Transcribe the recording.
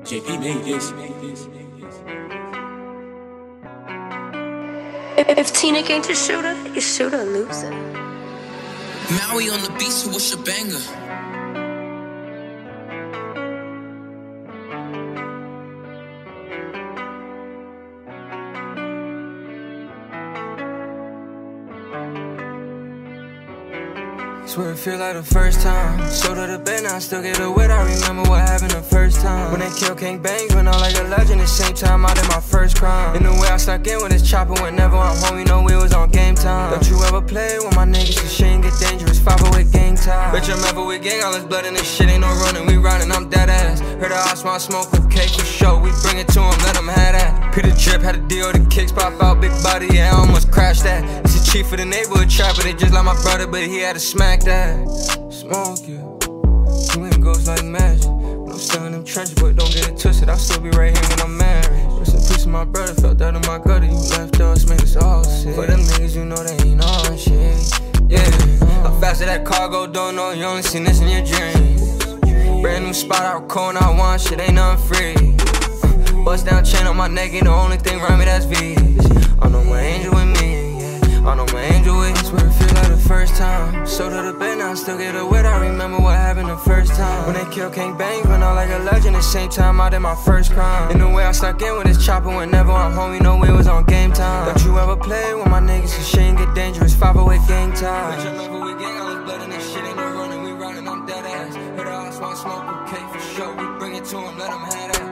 JP made this. If Tina ain't your shooter, you shoot or loser. Maui on the beat, so what's your banger? Swear it feel like the first time. So to the bed, now I still get it wet. I remember what happened the first time. When they kill King Bangs, went out like a legend. The same time I did my first crime. In the way I stuck in with this chopper, whenever I'm home, you know we was on game time. Don't you ever play with my niggas, this shit ain't get dangerous. 508 gang time. Bitch, I'm ever with gang, all this blood in this shit ain't no running. We riding, I'm dead ass. Heard I smell smoke with cake for show. We bring it to him, let him have that. Peter Drip had a deal, the kicks pop out, big body, yeah, I almost crashed that. It's the chief of the neighborhood trapper, they just like my brother, but he had to smack that. Smoke you, you ain't ghost like magic. But I'm still in them trenches, but don't get it twisted. I'll still be right here when I'm married. Rest in peace of my brother, felt that in my gutter. You left us, made us all sick. For them niggas, you know they ain't on shit. Yeah, how fast did that cargo don't know? You only seen this in your dreams. Brand new spot out cold, I want shit, ain't nothing free. Bust down chain on my neck, ain't the only thing around me that's V's. I know my angel with me, yeah. I know my angel with me. Swear it feel like the first time. So to the bed, now I still get it wet. I remember what happened the first time. When they kill King Bangs, went out like a legend. The same time I did my first crime. In the way I stuck in with this chopper, whenever I'm home, you know we was on game time. Don't you ever play with my niggas, this shit ain't get dangerous. 508 gang time. Bitch, I'm ever with gang, all this blood in this shit ain't no running. We riding, I'm dead ass. Heard I smoke with cake for sure. We bring it to him, let him have that.